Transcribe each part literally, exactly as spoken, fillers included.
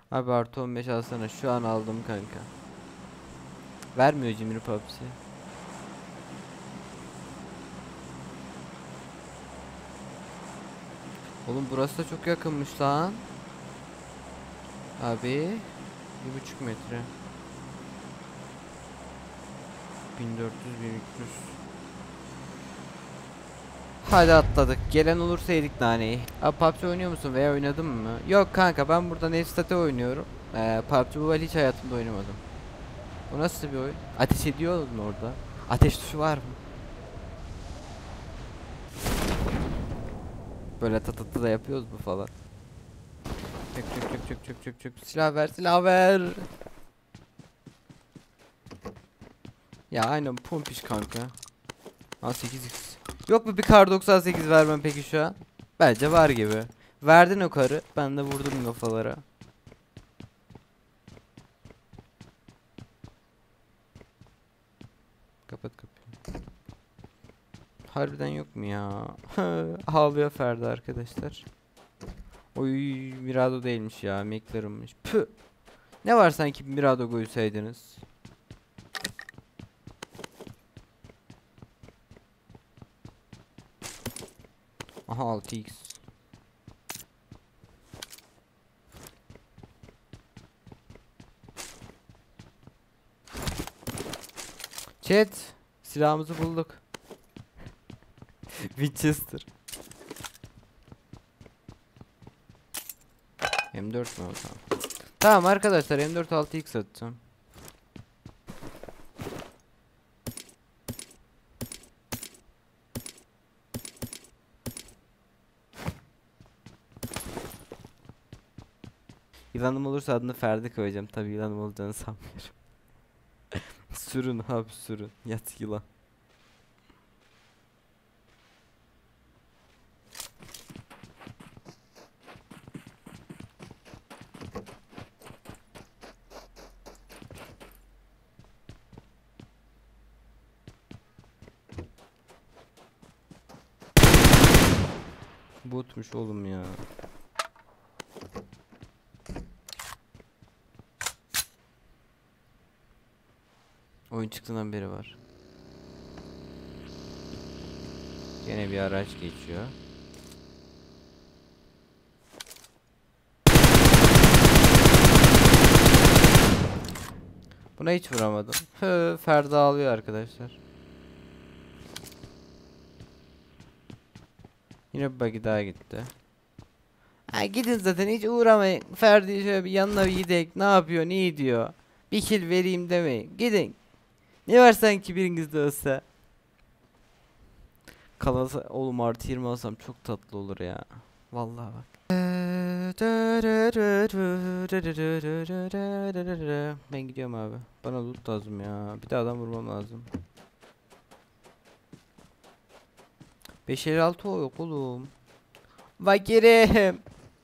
Abi artı on beş alsana, şu an aldım kanka. Vermiyor cimri papsi. Oğlum burası da çok yakınmış lan. Abi bir buçuk metre. bin dört yüz bin üç yüz. Hadi atladık. Gelen olursa yedik naneyi. Abi P U B G oynuyor musun veya oynadın mı? Yok kanka, ben burada Nefstate oynuyorum. Ee, P U B G Mobile hiç hayatımda oynamadım. Bu nasıl bir oyun? Ateş ediyor mu orada? Ateş tuşu var mı? Böyle tatatı da yapıyoruz mu falan? Çök çök çök çök çök çök çök. Silah ver, silah ver. Ya aynen pompiş kanka. Al sekiz x. Yok mu bir kar doksan sekiz vermem peki şu an? Bence var gibi. Verdin o karı. Ben de vurdum kafalara. Kapat kapıyı. Harbiden yok mu ya? Ağlıyor Ferdi arkadaşlar. Oy, Mirado değilmiş ya. McLaren'mış. Püh. Ne var sanki Mirado koysaydınız? Aha altı x. Chat. Silahımızı bulduk. Winchester. M dört mü o zaman? Tamam arkadaşlar, M dört altı x atacağım. Yılanım olursa adını Ferdi koyacağım. Tabii yılanım olacağını sanmıyorum. Sürün abi, sürün. Yat yılan. Botmuş oğlum ya. Oyun çıktığından beri var. Yine bir araç geçiyor. Buna hiç vuramadım. Hı, Ferda ağlıyor arkadaşlar. Yine bir buggy daha gitti. Ha, gidin zaten, hiç uğramayın. Ferdi şöyle bir yanına bir gidek. Ne yapıyor, ne ediyor? Bir kill vereyim demeyin. Gidin. Ne var sanki birinizde olsa. Kalasa oğlum, artı yirmi alsam çok tatlı olur ya. Vallahi bak. Ben gidiyorum abi. Bana loot lazım ya. Bir de adam vurmam lazım. beş elli altı o yok oğlum. Fakirim.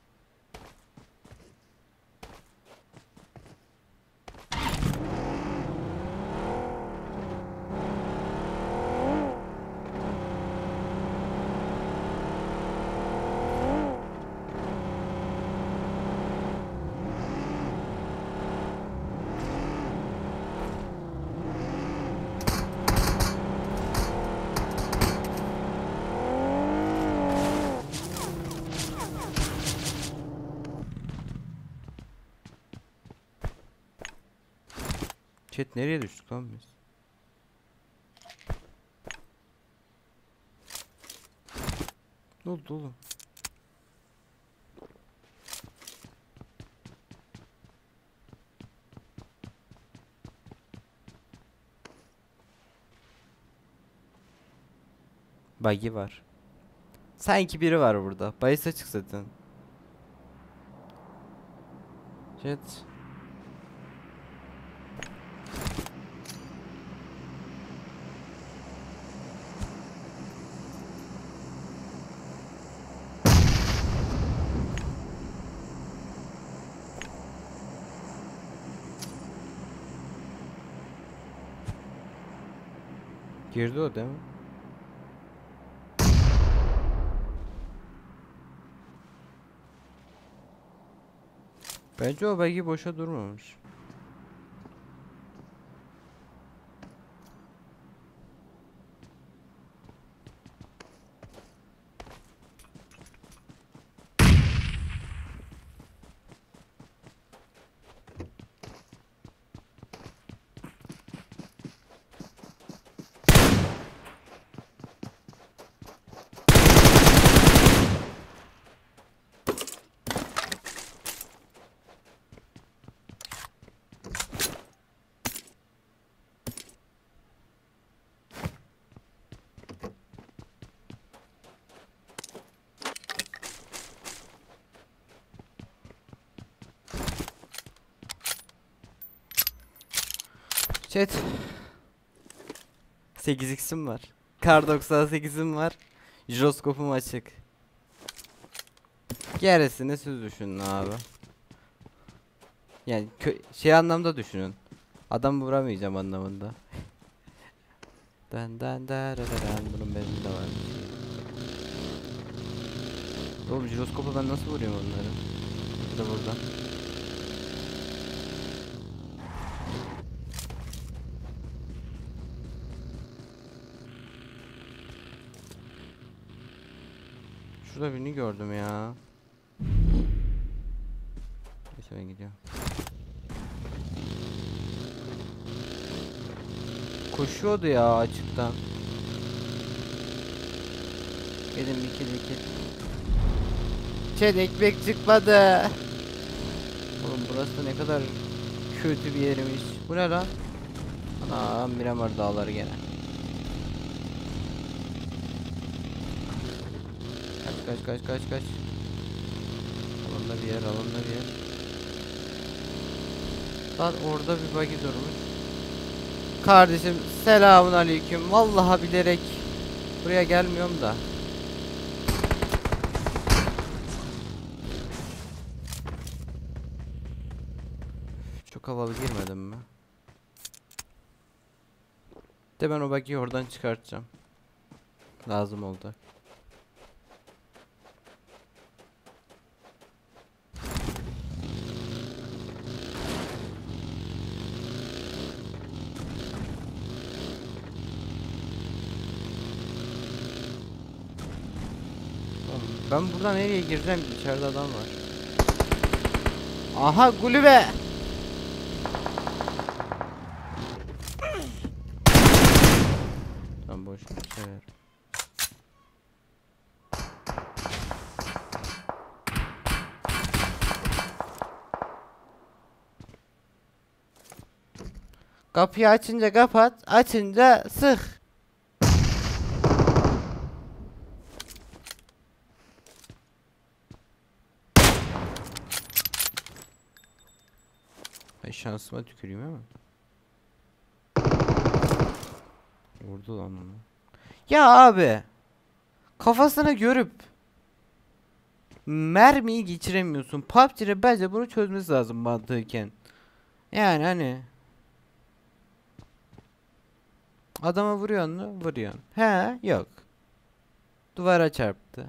Chat nereye düştük lan biz? Ne oldu oğlum? Buggy var. Sanki biri var burada. Bahis açık zaten. Chat. Girdi o değil mi? Bence o bagi boşa durmamış. Chat. sekiz x'im var. Kar doksan sekizim var. Jiroskopum açık. Gerisini siz düşünün abi. Yani şey anlamda düşünün. Adam vuramayacağım anlamında. Dan dan da da dan, bunun benim de var. Oğlum jiroskopu ben nasıl vuruyorum onları? Burada burada. Şurada birini gördüm ya. Neyse ben gidiyorum. Koşuyordu ya açıktan. Benim ikil ikil. Çet ekmek çıkmadı. Oğlum burası da ne kadar kötü bir yermiş. Bu ne lan? Anam Miramar dağları gene. Kaç kaç kaç kaç kaç. Alanda bir yer, alanda bir yer. Lan orada bir bagi durmuş. Kardeşim selamun aleyküm. Vallahi bilerek buraya gelmiyorum da. Çok havalı girmedim mi? De ben o bagiyi oradan çıkartacağım. Lazım oldu. Ben buradan nereye gireceğim? İçeride adam var. Aha kulübe. Tam boş bir şey ver. Kapıyı açınca kapat, açınca sık. Ben şansıma tüküreyim ama. Vurdu lan onu. Ya abi. Kafasına görüp mermiyi geçiremiyorsun. P U B G'de bence bunu çözmesi lazım mantıken. Yani hani. Adama vuruyorsun mu? Vuruyorsun. He, yok. Duvara çarptı.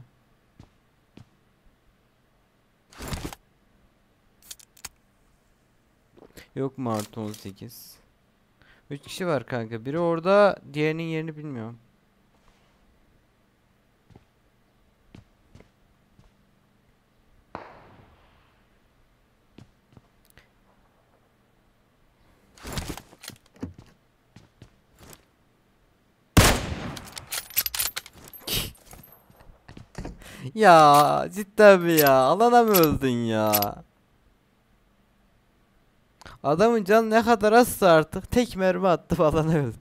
Yok mu artı on sekiz? üç kişi var kanka. Biri orada, diğerinin yerini bilmiyorum. Ya cidden mi ya? Alana mı öldün ya? Adamın canı ne kadar azsa artık tek mermi attı falan öldü.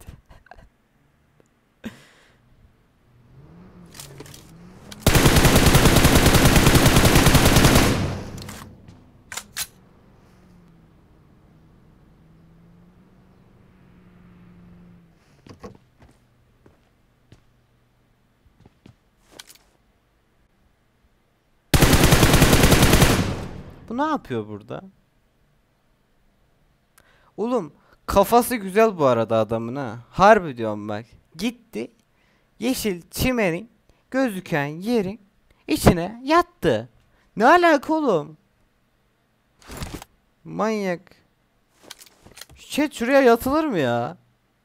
Bu ne yapıyor burada? Oğlum kafası güzel bu arada adamın ha. Harbi diyorum bak. Gitti. Yeşil çimenin gözüken yerin içine yattı. Ne alaka oğlum? Manyak. Chat şuraya yatılır mı ya?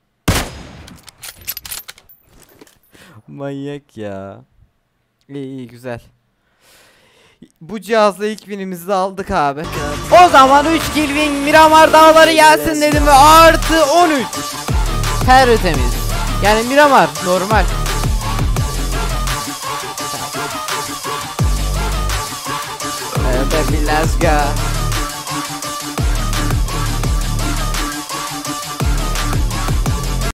Manyak ya. İyi iyi güzel. Bu cihazla ilk winimizi de aldık abi. O zaman üç kill win Miramar Dağları gelsin dedim ve artı on üç. Tertemiz. Yani Miramar normal. Evet, let's go.